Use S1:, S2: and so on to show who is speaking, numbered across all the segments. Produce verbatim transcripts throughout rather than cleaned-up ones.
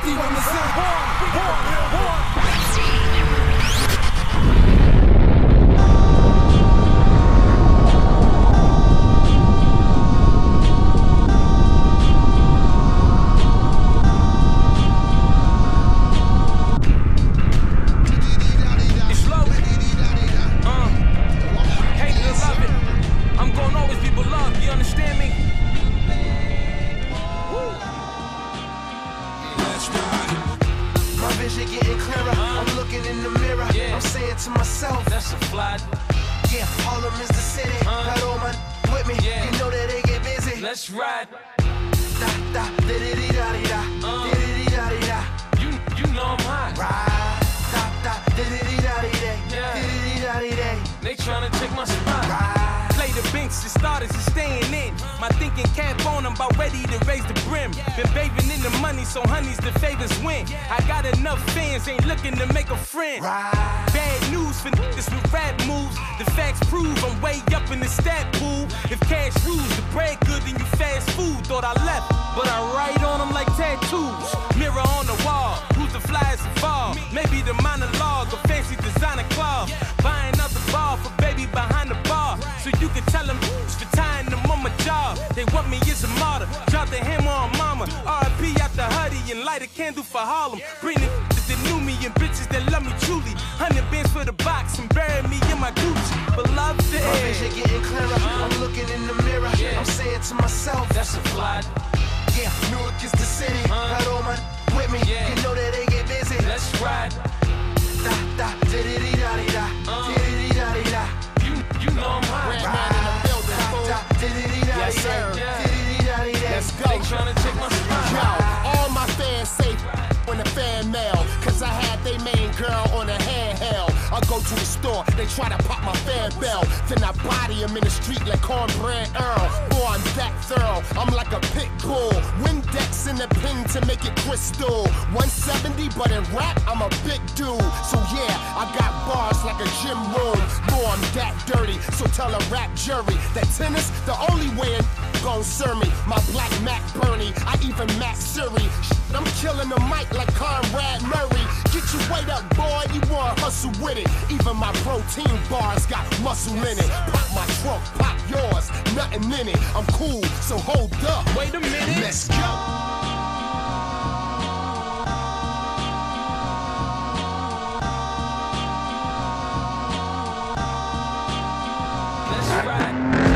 S1: fifty when it's in. Born, born, born.
S2: To myself, that's a fly. Yeah, Harlem is the city. Uh, Got all my with me. Yeah. You know that they get busy. Let's ride. Da da da da da da da da da da da. You you know I'm hot. Ride. Da da da da da da da da da da. They tryna take my spot. Ride. Play the binks, the starters is staying in. My thinking cap on, I'm about ready to raise the brim. Been bathing in the money, so honeys the favors win. I got enough fans, ain't looking to make a friend. Bad news for niggas with rap moves. The facts prove I'm way up in the stat pool. If cash rules, the bread good, then you fast food. Thought I left, but I write on them like tattoos. Mirror on the wall, who's the flyest of all? Maybe the monologue, a fancy designer club. Buying out the bar for baby behind the bar. So you can tell them for tying them on my job. They want me as a martyr, drop the hammer on mama. R I P out the hoodie and light a candle for Harlem. Bring the that knew me and bitches that love me truly. Hundred bands for the box and bury me in my Gucci. But love the air. My vision getting clearer. I'm looking in the mirror. Yeah. I'm saying to myself, that's a fly. Yeah, Newark is the city. Uh, Got all my with me. Yeah. You know that they get busy. Let's ride. Da da da da da da da da da da. You you know I'm hot. Ride. In the building. Da da da da da. Yes sir. Let's go. They tryna take my spot.
S3: Yo, all my fans safe on the fan mail, cause I had they main girl on a handheld. I go to the store, they try to pop my fan bell, then I body him in the street like Cornbread Earl. Boy, I'm that thorough, I'm like a pit bull. Windex in the pin to make it crystal. one seventy, but in rap, I'm a big dude. So yeah, I got bars like a gym room. Boy, I'm that dirty, so tell a rap jury that tennis, the only way in gon' serve me. My black Mac Bernie, I even Mac Siri. I'm killing the mic like Conrad Murray. Get your weight up, boy, you wanna hustle with it. Even my protein bars got muscle in it. Pop my trunk, pop yours, nothing in it. I'm cool, so hold up.
S2: Wait a minute.
S3: Let's go.
S2: Let's ride.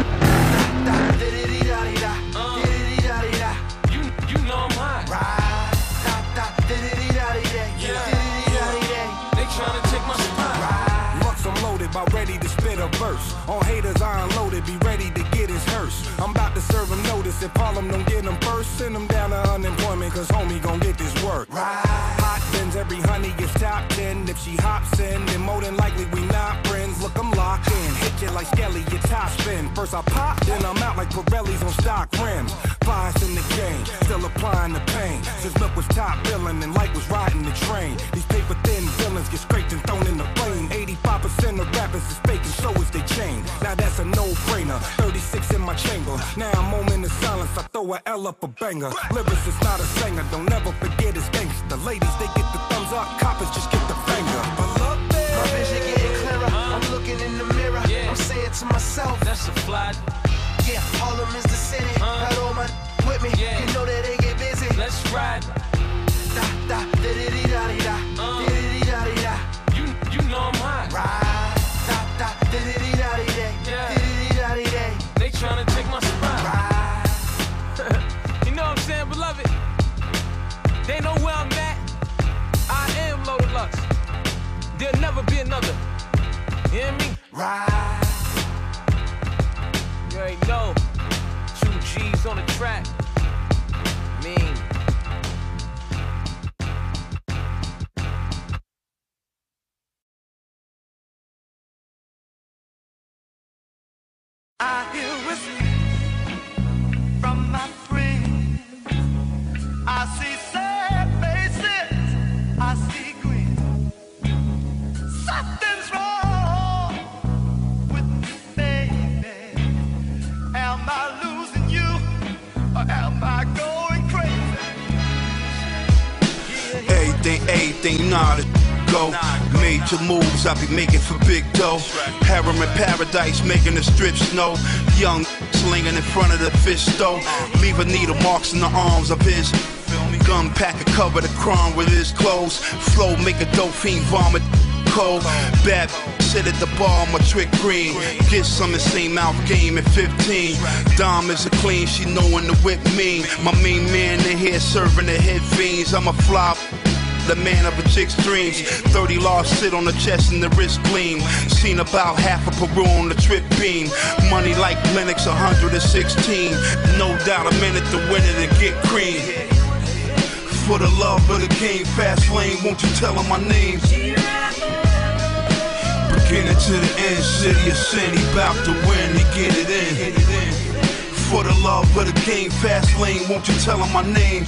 S1: About ready to spit a verse. On haters I unloaded, be ready to get his hearse. I'm about to serve him notice. If Harlem don't get him first, send him down to unemployment, cause homie gon' get this work. Right. Hot bins, every honey gets top ten. If she hops in, then more than likely we not friends. Look, I'm locked in, hit you like Skelly, your top spin. First I pop, then I'm out like Pirellis on stock rims. Flies in the game, still applying the pain. Since Milk was top billing and Light was riding the train. These paper thin villains get scraped and thrown in the flame. eighty-five percent of rappers is fake and so is they chain. Now that's a no-brainer, thirty-six in my chamber. Now a moment of silence, I throw a L up a banger. Lyricist is not a singer, don't ever forget his gangster. Ladies, they get the thumbs up, coppers just get the finger.
S2: My vision getting clearer, I'm looking in the mirror. I'm saying to myself, that's a fly. Yeah, Harlem is the city. Got all my with me. You know that they get busy. Let's ride. Da da da da da da da da da da. You you know I'm hot. Ride. Da da da da da da da da da. They tryna take my spot. Ride. You know what I'm saying, beloved? They know where I'm at. I am Loaded Lux. There'll never be another. You hear me? Ride. You ain't know. Two G's on the track. Mean.
S4: I hear whispers from my friends. I see sad faces. I see green. Something's wrong with me, baby. Am I losing you, or am I going crazy?
S5: everything, nah, this go. Major moves I be making for big dough. Harem in paradise, making the strip snow. Young slinging in front of the fish stove. Leave a needle marks in the arms of his gun packer, cover the crime with his clothes. Flow make a dope fiend vomit cold. Bad sit at the bar, my trick green. Get some and same mouth game at fifteen. Diamonds are clean, she knowin' the whip mean. My main man in here serving the head fiends. I'm a fly, the man of a chick's dreams. Thirty laws sit on the chest and the wrist gleam. Seen about half of Peru on the trip beam. Money like Lennox, one hundred sixteen. No doubt a minute to win it and get cream. For the love of the game, fast lane, won't you tell him my name? Beginning to the end, city of sin, he bout to win, he get it in. For the love of the game, fast lane, won't you tell him my name?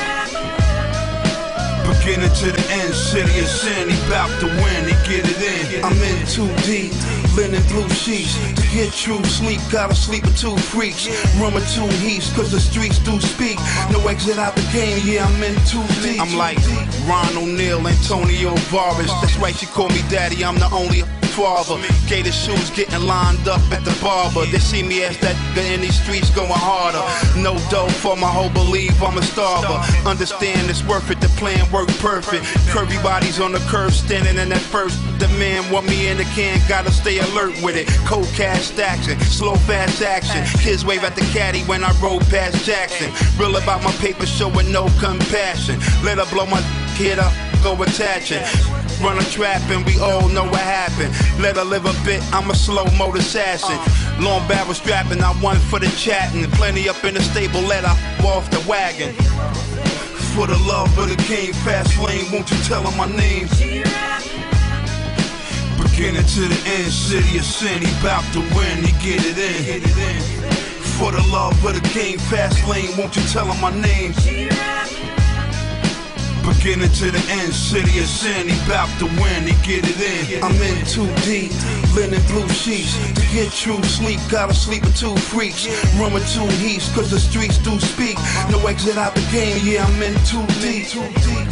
S5: Beginning to the end, city of sin, he bout to win, he get it in. I'm in too deep, linen blue sheets. To get true sleep, gotta sleep with two freaks. Run with two heaps, cause the streets do speak. No exit out the game, yeah, I'm in too deep. I'm like Ron O'Neal, Antonio Vargas. That's right, she call me daddy, I'm the only father. Gator shoes getting lined up at the barber. They see me as that nigga in these streets going harder. No dough for my whole believe I'm a starver. Understand it's worth it, the plan work perfect. Curvy bodies on the curb standing in that first. The man want me in the can, gotta stay alert with it. Cold cash action, slow fast action. Kids wave at the caddy when I roll past Jackson. Real about my paper, showing no compassion. Let her blow my kid up, go attaching. Run a trap and we all know what happened. Let her live a bit, I'm a slow-mo assassin. Long barrel strapping, I one for the chatting. Plenty up in the stable, let her off the wagon. For the love of the game, fast lane, won't you tell her my name? Beginning to the end, city of sin, he bout to win, he get it in. For the love of the game, fast lane, won't you tell her my name? Beginning to the end, city of sin, he bout to win, he get it in. I'm in too deep, linen blue sheets. To get true sleep, gotta sleep with two freaks. Run with two heaps, cause the streets do speak. No exit out the game, yeah, I'm in too deep. Too deep.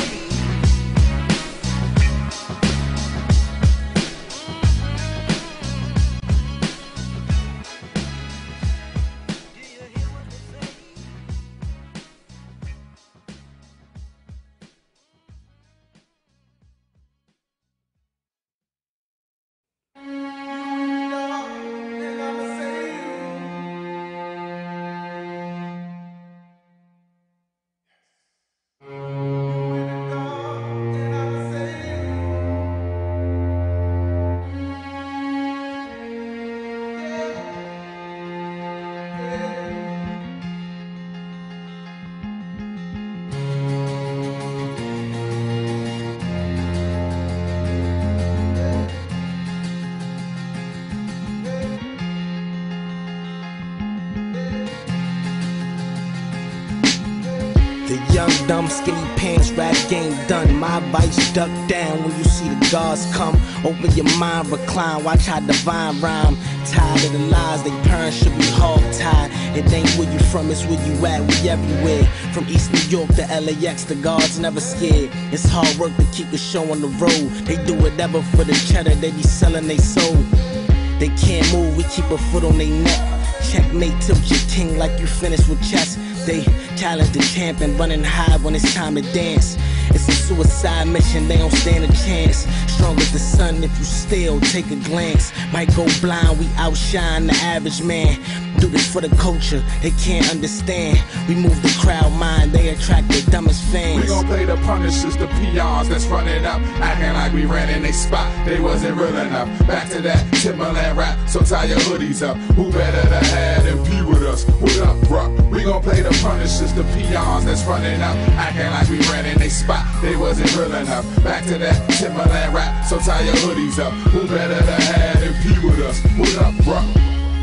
S6: Young, dumb, skinny pants, rap game done. My advice, duck down when you see the guards come. Open your mind, recline, watch how divine rhyme. Tired of the lies, they parents should be hog-tied. It ain't where you from, it's where you at, we everywhere. From East New York to L A X, the guards never scared. It's hard work to keep the show on the road. They do whatever for the cheddar, they be selling they soul. They can't move, we keep a foot on their neck. Checkmate, tilt your king like you finished with chess. They challenge the champ and running high when it's time to dance. It's a suicide mission, they don't stand a chance. Strong as the sun if you still take a glance. Might go blind, we outshine the average man. Do this for the culture, they can't understand. We move the crowd mind, they attract the dumbest fans.
S7: We gon' play the punishers, the peons that's running up, acting like we ran in they spot, they wasn't real enough. Back to that Timberland rap, so tie your hoodies up. Who better to have than be with us? What up, bruh? We gon' play the punishers, the peons that's running up, acting like we ran in they spot, they wasn't real enough. Back to that Timberland rap, so tie your hoodies up. Who better to have than be with us? What up, bruh?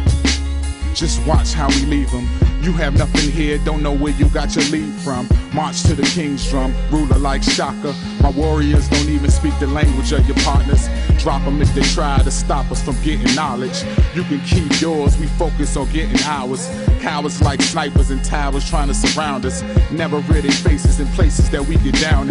S7: Just watch how we leave them. You have nothing here, don't know where you got your lead from. March to the king's drum, ruler like Shaka. My warriors don't even speak the language of your partners. Drop them if they try to stop us from getting knowledge. You can keep yours, we focus on getting ours. Cowards like snipers and towers trying to surround us. Never rear their faces in places that we get down in.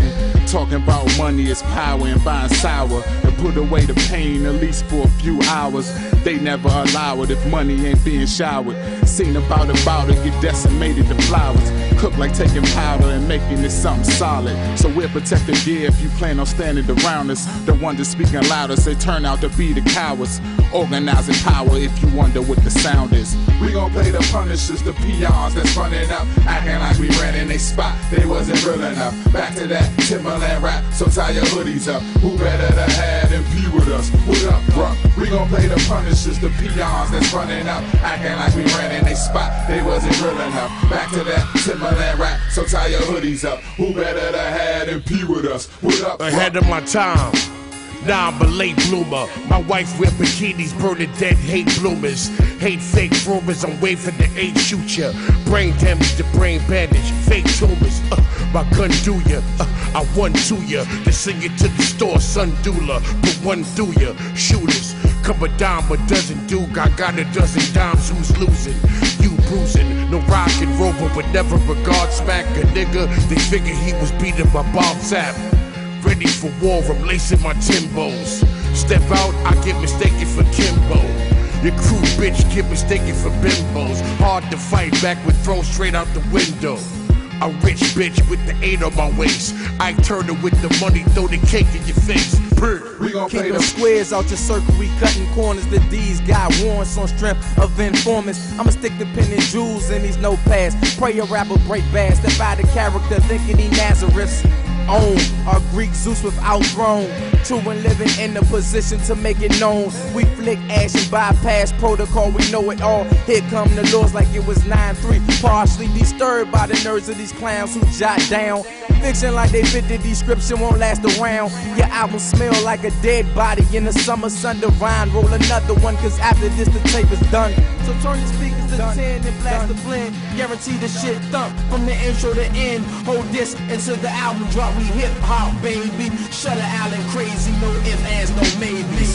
S7: Talking about money is power and buying sour and put away the pain at least for a few hours. They never allow it if money ain't being showered. Seen about about it, get decimated to flowers. Cook like taking powder and making it something solid. So we're protecting gear if you plan on standing around us. The ones that speaking loudest, they turn out to be the cowards. Organizing power if you wonder what the sound is.
S5: We gon' play the punishers, the peons that's running up, acting like we ran in they spot, they wasn't real enough. Back to that Timberland rap, so tie your hoodies up. Who better to have than be with us? What up, bruh? We gon' play the punishers, the peons that's running up, acting like we ran in they spot, they wasn't real enough. Back to that Timberland rap, so tie your hoodies up. Who better to have than be with us? What up, bruh?
S8: Ahead of my time. Nah, I'm a late bloomer. My wife wear bikinis, burning dead hate bloomers. Hate fake rumors, I'm waving the eight shoot ya. Brain damage, the brain bandage, fake tumors. Uh, my gun do ya, uh, I won to ya. Then sing it to the store, son doula. Put one through ya, shooters. Come a dime, a dozen dude. I got a dozen dimes, who's losing? You bruising, no rock and roll, but never regard smack a nigga. They figure he was beating my Bob Sapp. Ready for war, I'm lacing my Timbos. Step out, I get mistaken for Kimbo. Your crew bitch get mistaken for bimbos. Hard to fight back with thrown straight out the window. A rich bitch with the eight on my waist. I turn her with the money, throw the cake in your face. Brr.
S5: We gon'
S6: Keep
S5: play
S6: them
S5: the
S6: squares out your circle, we cutting corners. That these got warrants on strength of informants. I'ma stick the pin and jewels in these notepads. Pray a rapper break bad, step out of character, thinking he Nazareth. Own our Greek Zeus without throne. True and living in a position to make it known. We flick ash and bypass protocol, we know it all. Here come the laws like it was nine three. Partially disturbed by the nerves of these clowns who jot down fiction like they fit the description, won't last around. Your album smell like a dead body in the summer sun divine. Roll another one, cause after this the tape is done. So turn your speakers to done. ten and blast done. The blend. Guarantee the shit thump from the intro to end. Hold this until the album drop. We hip hop, baby. Shutter Island crazy, no ifs, ands, no maybes.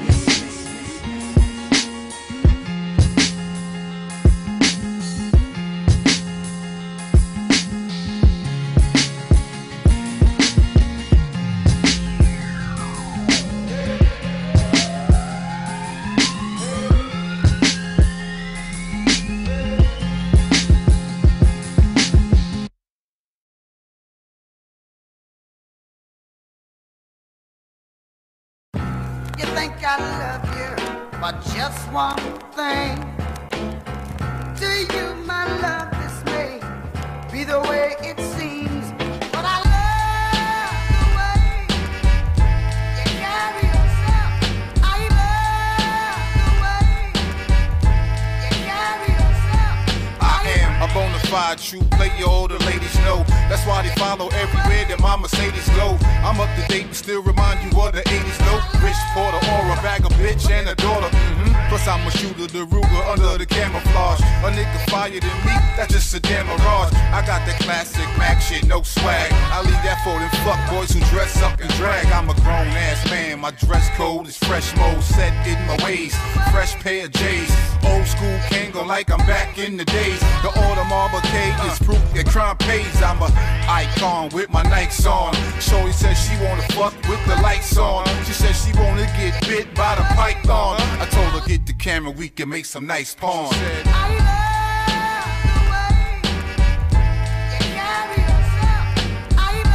S4: I love you, but just one thing. To you, my love, this may be the way it seems, but I love the way you carry yourself. I love the way you carry yourself.
S9: I am a bona fide true player, all the ladies know. That's why they follow everywhere that my Mercedes go. I'm up to date, but still remind you of the eighties low. Rich Porter, aura, bag of bitch and a daughter. Mm-hmm. Plus I'm a shooter, the Ruger under the camouflage. A nigga fire than me, that's just a damn mirage. I got that classic Mac shit, no swag. I leave that for them fuck boys who dress up and drag. I'm a grown ass man, my dress code is fresh mode, set in my ways. Fresh pair of J's, old school Kango like I'm back in the days. The Audemars K is proof that crime pays. I'm a icon with my Nikes on. Shorty says she wanna fuck with the lights on. She said she wanna get bit by the python. I told her get the camera, we can make some nice porn.
S4: I love the way you carry yourself. I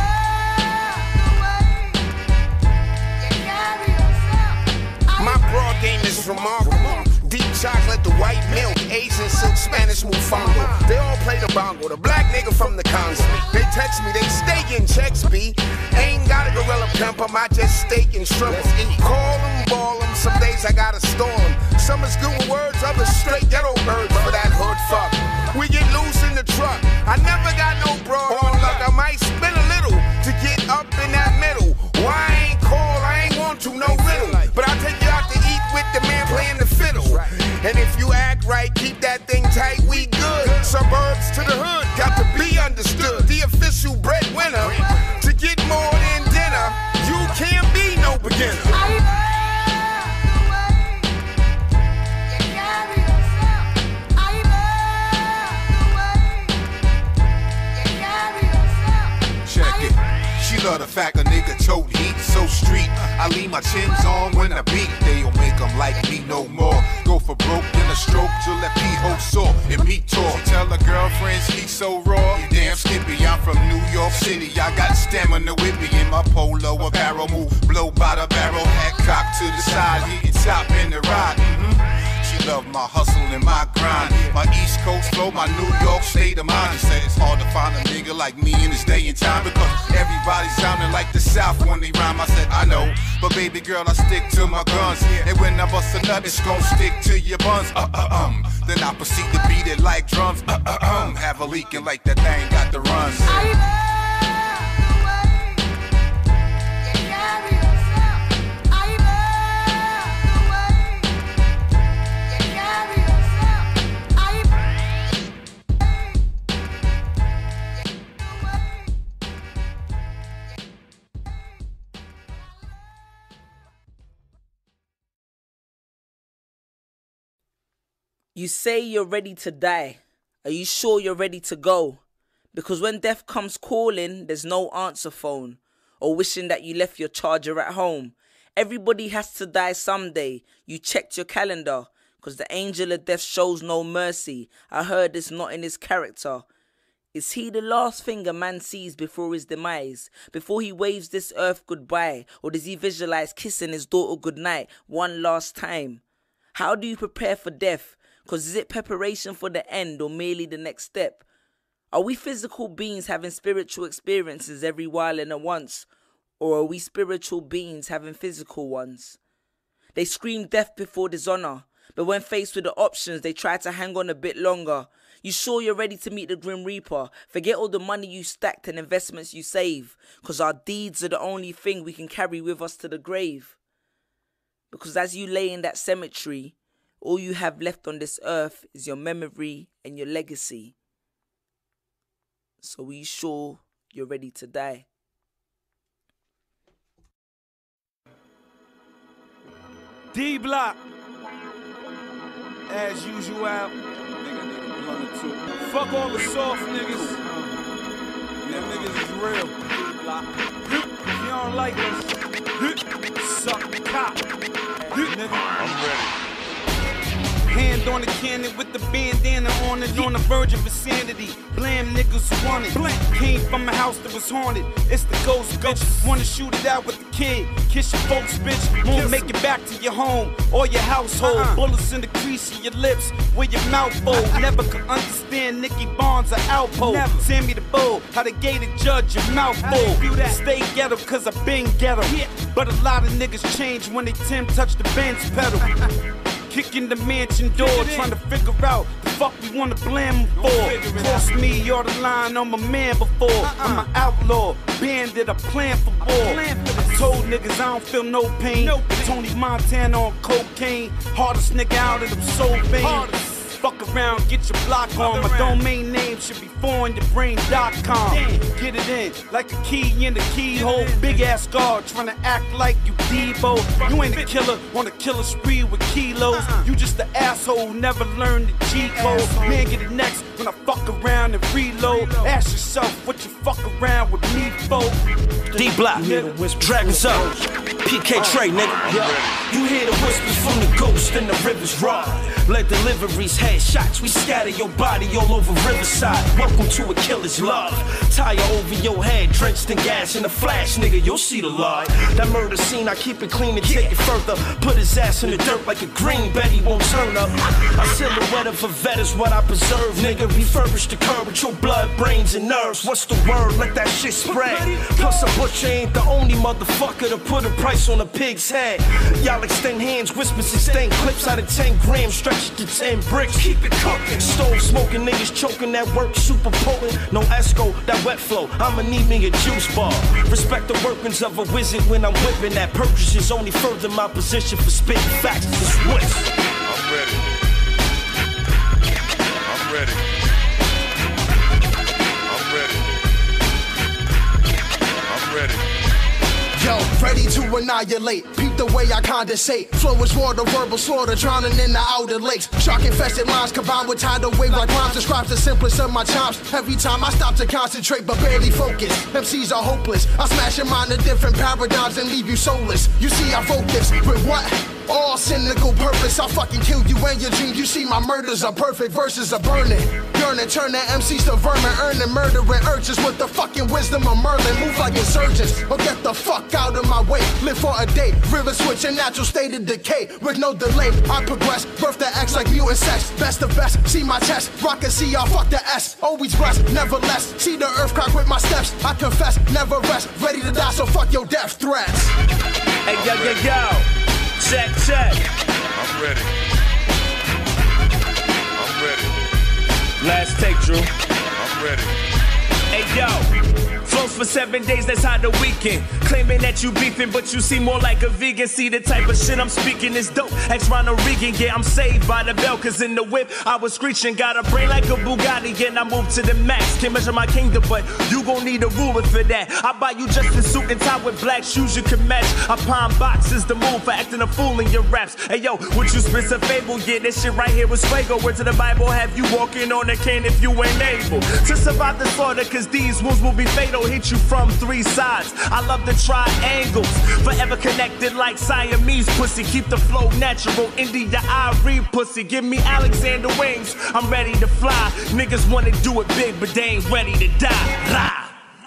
S4: love the way you carry yourself.
S10: My broad game is remarkable. Deep chocolate, the white milk, Asian silk, Spanish mofongo. They all play the bongo. The black nigga from the Congo. They text me, they stay in checks, B. Ain't got a gorilla pimp, I might just steak and shrimp. Call them, ball them, some days I gotta store them. Some is good with words, others straight ghetto birds for that hood fuck. We get loose in the truck. I never got no broad on luck. I might spin a little to get up in that middle. Why I ain't call, I ain't want to, no riddle. But I'll take you out to eat with the man playing the fiddle. And if you act right, keep that thing tight, we good. Suburbs to the hood, got to be understood. The official breadwinner. To get more than dinner, you can't be no beginner.
S4: I love the way you carry yourself. I love the way you carry yourself.
S9: Check it. She love the fact a nigga tote heat so street. I leave my chins on when I beat. They don't make them like me no more. Go for broke in a stroke till that pee-hole sore and meat talk. Tell her girlfriend she's so raw. You damn skippy, I'm from New York City. I got stamina with me in my polo, a barrel move, blow by the barrel, hat cocked to the side, hitting top in the ride. Mm-hmm. She love my hustle and my grind. My East Coast flow, my New York state of mind. She said it's hard to find a nigga like me in this day and time because everybody sounding like the South when they rhyme. I said I know, but baby girl I stick to my guns. And when I bust a nut, it's gon' stick to your buns. Uh uh um. Then I proceed to beat it like drums. Uh uh um. Have a leaking like that thing got the runs.
S11: You say you're ready to die. Are you sure you're ready to go? Because when death comes calling, there's no answer phone. Or wishing that you left your charger at home. Everybody has to die someday. You checked your calendar. Because the angel of death shows no mercy. I heard it's not in his character. Is he the last thing a man sees before his demise? Before he waves this earth goodbye? Or does he visualize kissing his daughter goodnight one last time? How do you prepare for death? Because is it preparation for the end or merely the next step? Are we physical beings having spiritual experiences every while and at once? Or are we spiritual beings having physical ones? They scream death before dishonor, but when faced with the options, they try to hang on a bit longer. You sure you're ready to meet the Grim Reaper? Forget all the money you stacked and investments you save, because our deeds are the only thing we can carry with us to the grave. Because as you lay in that cemetery, all you have left on this earth is your memory and your legacy. So are you sure you're ready to die?
S12: D Block, as usual. Nigga, nigga, blunt too. Fuck all the soft niggas. Them niggas is real. D Block. If you don't like us, suck cock. Nigga, I'm ready. Hand on the cannon with the bandana on it, on the verge of insanity. Blam niggas who want it. Came from a house that was haunted. It's the ghost, bitch. Wanna shoot it out with the kid. Kiss your folks, bitch. Won't make it back to your home or your household. Uh-uh. Bullets in the crease of your lips where your mouth full. Never could understand Nicky Barnes or Alpo. Never. Sammy the Bull, how they gave the judge your mouth full. Stay ghetto cause I been ghetto. Yeah. But a lot of niggas change when they Tim touch the Benz pedal. Kicking the mansion door, trying to figure out the fuck we wanna blame him for. Cross me or the line on my man before. Uh-uh. I'm an outlaw, bandit, a plan for war. I told niggas I don't feel no pain. No pain. Tony Montana on cocaine, hardest nigga out of them soul veins. Fuck around, get your block on. My domain name should be foreign your brain dot com. Get it in like a key in the keyhole. Big ass guard trying to act like you Debo. You ain't a killer on a killer spree with kilos. You just the asshole who never learned the G code. Man, get it next when I fuck around and reload. Ask yourself what you fuck around with me for.
S13: D Block, Dragons up. P K Trey, nigga. You hear the whispers from the ghost and the rivers ride. Let deliveries, headshots, we scatter your body all over Riverside. Welcome to a killer's love. Tire over your head, drenched in gas in a flash, nigga, you'll see the light. That murder scene, I keep it clean and take it further. Put his ass in the dirt like a green, bet he won't turn up. I silhouette of a vet is what I preserve, nigga. Refurbish the curb with your blood, brains, and nerves. What's the word? Let that shit spread. Plus a butcher ain't the only motherfucker to put a price on a pig's head. Y'all extend hands, whispers, extend clips out of ten grams, stretch it to ten bricks. Keep it cooking. Stove smoking niggas choking that work, super potent. No Esco, that wet flow. I'ma need me a juice bar. Respect the workings of a wizard when I'm whipping that. Purchases only further my position for spitting facts. It's West.
S14: I'm ready. I'm ready. I'm ready. I'm ready.
S3: Yo, ready to annihilate. People the way I condensate. Flow is water, verbal slaughter, drowning in the outer lakes. Shark-infested lines combined with tidal wave like rhymes describes the simplest of my chops. Every time I stop to concentrate but barely focus, M Cs are hopeless. I smash your mind to different paradigms and leave you soulless. You see I focus with what? All cynical purpose. I'll fucking kill you and your dreams. You see my murders are perfect, verses are burning. Yearning, turn the M Cs to vermin, earning murdering urges with the fucking wisdom of Merlin. Move like insurgents, or get the fuck out of my way. Live for a day, river switch in natural state of decay. With no delay, I progress, birth the X like mutant sex. Best of best, see my chest, rock and see y'all, fuck the S. Always blessed, never less, see the earth crack with my steps. I confess, never rest, ready to die, so fuck your death threats.
S13: Hey yo yo yo, check check.
S14: I'm ready. I'm ready.
S13: Last take, Drew.
S14: I'm ready.
S13: Hey yo, flows for seven days, that's how the weekend. Claiming that you beefing, but you seem more like a vegan. See the type of shit I'm speaking is dope. Ex Ronald Reagan, yeah, I'm saved by the bell, cause in the whip I was screeching. Got a brain like a Bugatti, and I moved to the max. Can't measure my kingdom, but you gon' need a ruler for that. I buy you just a suit and tie with black shoes you can match. I pawn boxes the move for acting a fool in your raps. Hey yo, would you spit a fable? Yeah, this shit right here was Fuego. Word to the Bible, have you walking on a cane if you ain't able to survive the slaughter, cause these wounds will be fatal. Hit you from three sides. I love the triangles, forever connected like Siamese pussy. Keep the flow natural, India Irie pussy. Give me Alexander Wings, I'm ready to fly. Niggas wanna do it big, but they ain't ready to die. Rah.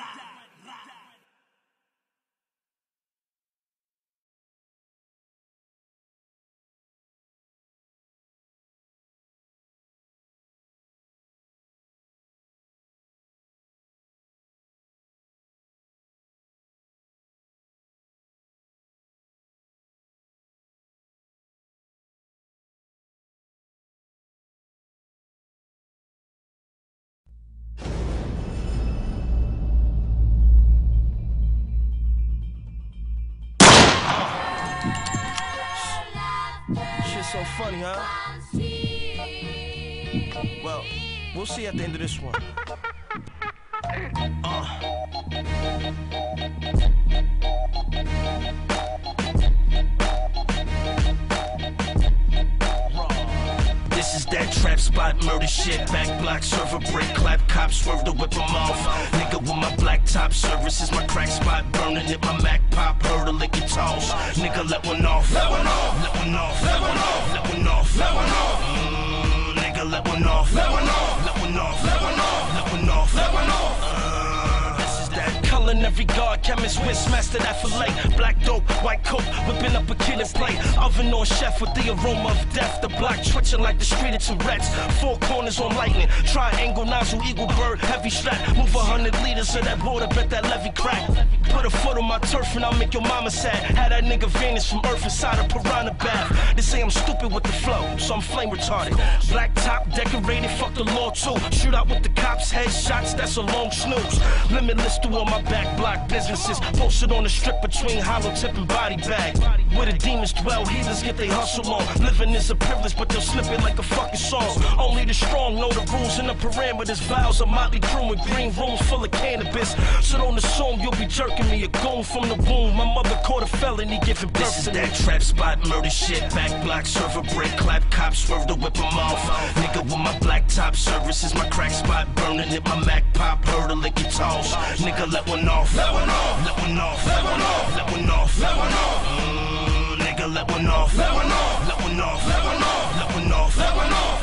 S13: Shit's so funny, huh? Well, we'll see at the end of this one. Uh. This is that trap spot, murder shit, back block, server break, clap, cop, swerve to whip 'em off. Nigga with my black top, service is my crack spot, burning it, my Mac pop, heard a lick it toss. Nigga let one off, let one off, let one off, let one off, let one off, let one off. Mm, nigga let one off, let one off, let one off, let one off, let one off, let one off. Uh, this is that culinary guard, chemist, whiz, master that fillet, black dope, white coat, whipping up a killing plate, oven on chef with the aroma of death, the block twitching like the street of Tourette's, four corners on lightning, triangle, nozzle, eagle bird, heavy strap, move a hundred liters of that water, bet that levee crack, put a foot on my turf and I'll make your mama sad, had that nigga vanish from earth inside a piranha bath, they say I'm stupid with the flow, so I'm flame retarded, black top, decorated, fuck the law too, shoot out with the cops, headshots, that's a long snooze, limitless through all my back block businesses, posted on the strip between hollow tip and body bag, where the demons dwell, heathens get they hustle on, living is a privilege but they'll slip it like a fucking song, only the strong know the rules and the parameters, vows a motley crew with green rooms full of cannabis, so don't assume you'll be jerking me a goon from the womb, my mother caught a felony giving birth to me. This is that trap spot, murder shit, back block, server break, clap, cop, swerve to whip 'em off, nigga with my black top, service is my crack spot, burning it, my Mac pop, heard a lick it toss, nigga let one off, let one off, let one off, let one off, let one off, let one off, mm, nigga let one off, let one off, let one off, let one off, let one off, let one off.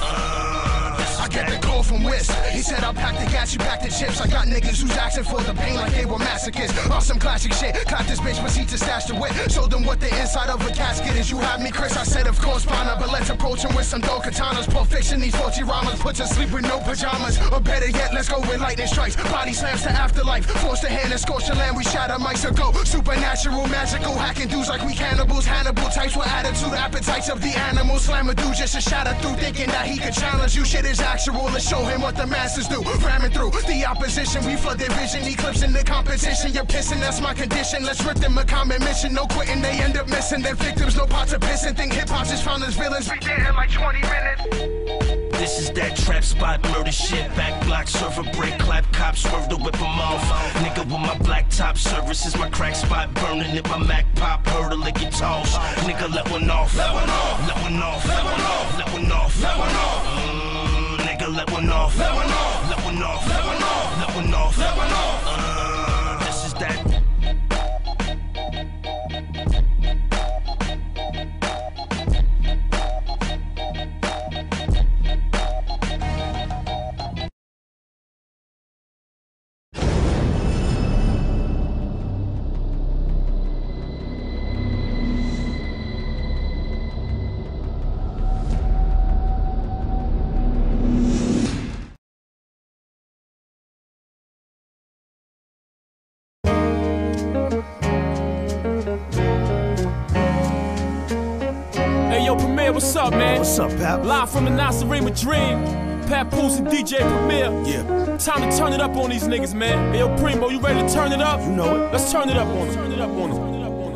S13: Uh,
S3: I get the call from Wiz. He said I packed the gas, you packed the chips. I got niggas who's asking for the pain like they were masochists. Awesome classic shit. Clap this bitch, proceed to stash the whip. Show them what the inside of a casket is. You have me, Chris. I said, of course, partner, but let's approach him with some dope katanas. Pulp Fiction, these forty ramas. Put to sleep with no pajamas. Or better yet, let's go with lightning strikes. Body slams to afterlife. Force the hand and scorch the land. We shatter mics ago. Supernatural, magical, hacking dudes like we cannibals. Hannibal types with attitude, appetites of the animals. Slam a dude just to shatter through, thinking that he could challenge you. Shit is actual. Let's show him what the masters do. Ramming through the opposition, we flood their vision, eclipsing the competition. You're pissing, that's my condition. Let's rip them a common mission. No quitting, they end up missing their victims. No pots of pissing. Think hip hop just found as villains. Be there in like twenty minutes.
S13: This is that trap crack spot, murder shit, back block, serve a break, clap, cops, swerve to whip them off. Nigga with my black top service is my crack spot, burning it, my Mac pop, heard a lick it toss. Nigga let one off, let one off, let one off, let one off, let one off, let one off. Mm, nigga let one off, let one off, let one off, let one off, let one off, let one off. Uh, this is that.
S15: What's up, man?
S16: What's up, Pap?
S15: Live from the Nasarima Dream. Papoose and D J Premier.
S16: Yeah.
S15: Time to turn it up on these niggas, man. Hey, yo, Primo, you ready to turn it up?
S16: You know it.
S15: Let's turn it up on them. Turn it up on them.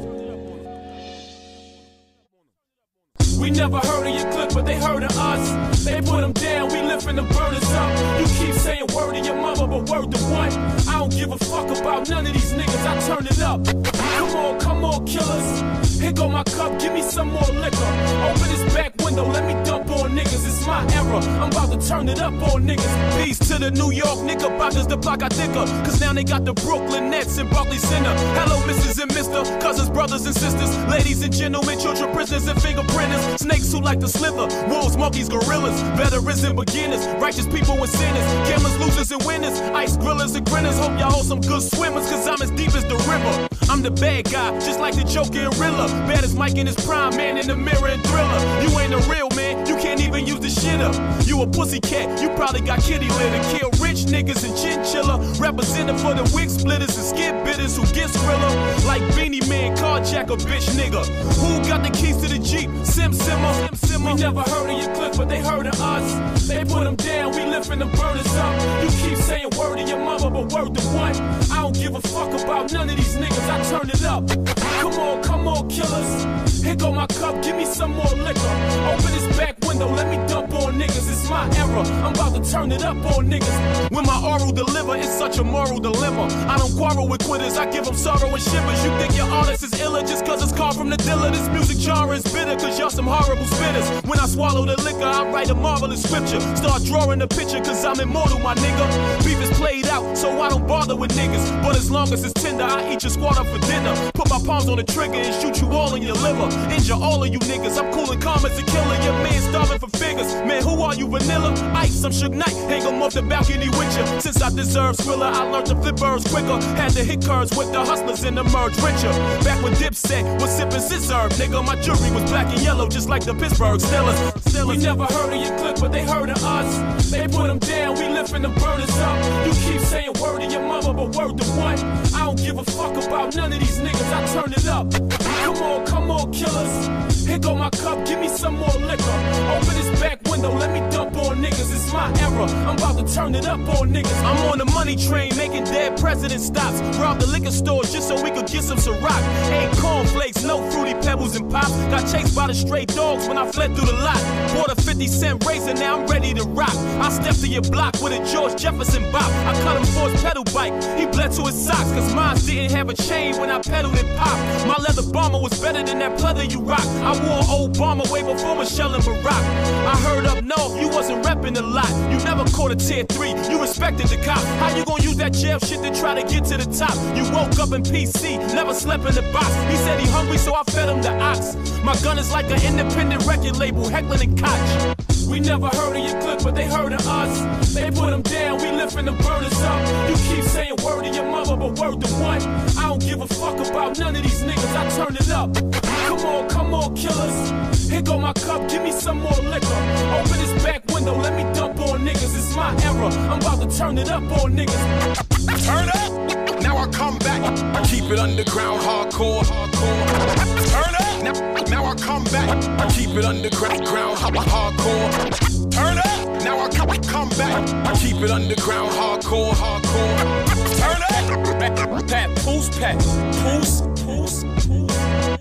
S15: We never heard of your clip, but they heard of us. They put them down, we lifting the burners up. You keep saying word to your mother, but word to what? I don't give a fuck about none of these niggas, I turn it up. Come on, come on, killers. Here go my cup, give me some more liquor. Open this back window, let me dump on niggas. It's my era, I'm about to turn it up on niggas. Peace to the New York Knickerbockers, the block I thicker. Cause now they got the Brooklyn Nets and Barclays Center. Hello, Missus and Mister, cousins, brothers and sisters, ladies and gentlemen, children, prisoners and fingerprinters. Snakes who like to slither, wolves, monkeys, gorillas, veterans and beginners, righteous people and sinners, gamblers, losers and winners, ice grillers and grinners. Hope y'all hold some good swimmers, cause I'm as deep as the river. I'm the bad guy, just like the Joker and Riddler. Bad as Mike in his prime, man in the mirror and Thriller. You ain't a real man, you can't even use the shit up. You a pussycat, you probably got kitty litter. Kill rich niggas and chinchilla. Representing for the wig splitters and skid bitters who get thriller. Like Beanie Man, carjack a bitch nigga. Who got the keys to the Jeep? Sim Simmer. Sim Simmer. We never heard of your clip, but they heard of us. They put them down, we lifting the burners up. You keep saying word to your mother, but word to what? I don't give a fuck about none of these niggas, I turn it up. Come on, come on, killers. Here go my cup, give me some more liquor. Open this back window, let me dump on niggas. It's my era, I'm about to turn it up on niggas. When my oral deliver, it's such a moral dilemma. I don't quarrel with quitters, I give them sorrow and shivers. You think your artist is iller just cause it's carved from the dealer. This music genre is bitter cause y'all some horrible spitters. When I swallow the liquor, I write a marvelous scripture. Start drawing a picture cause I'm immortal, my nigga. Beef is played out, so I don't bother with niggas. But as long as it's tender, I eat your squad up for dinner. Put my palms on the trigger and shoot you all in your liver. Injure all of you niggas, I'm cool and calm as a killer. Your man starving for figures. Man, who are you, Vanilla? Ice, I'm Suge Knight. Hang 'em off the balcony with ya. Since I deserve Skrilla, I learned to flip birds quicker. Had to hit curves with the hustlers and emerge richer. Back when Dipset was sipping scissor, nigga, my jewelry was black and yellow, just like the Pittsburgh Steelers. We never heard of your clip, but they heard of us. They put them down, we lifting the burners up. You keep saying word to your mother, but word to what? I don't give a fuck about none of these niggas, I turn it up. Come on, come on, killers. Here go my cup, give me some more liquor. Open this back window, let me dump on niggas. It's my era, I'm about to turn it up on niggas. I'm on the money train, making dead president stops. Rob the liquor store just so we could get some Ciroc. Ain't cornflakes, no fruity pebbles and pop. Got chased by the stray dogs when I fled through the lot. Bought a fifty cent razor, now I'm ready to rock. I stepped to your block with a George Jefferson bop. I cut him for his pedal bike, he bled to his socks. Cause mine didn't have a chain when I pedaled and popped. My leather bomber was better than that pleather you rock. I wore Obama way before Michelle and Barack. I heard up north, you wasn't repping a lot. You never caught a tier three, you respected the cop. How you gonna use that jail shit to try to get to the top? You woke up in P C, never slept in the box. He said he hungry, so I fed him the ox. My gun is like an independent record label, Heckler and Koch. We never heard of your clip, but they heard of us. They put them down, we lifting the burners up. You keep saying word to your mother, but word to what? I don't give a fuck about none of these niggas, I turn it up. Come on, come on, killers. Here go my cup, give me some more liquor. Open this back window, let me dump on niggas. It's my era, I'm about to turn it up on niggas.
S10: Turn up, now I come back. I keep it underground, hardcore, hardcore. Turn up, now, now I come back. I keep it underground, ground, hardcore. Turn up, now I come, come back. I keep it underground, hardcore, hardcore. Turn up.
S15: Pat, Poose, Pat, Poose, Poose, Poose.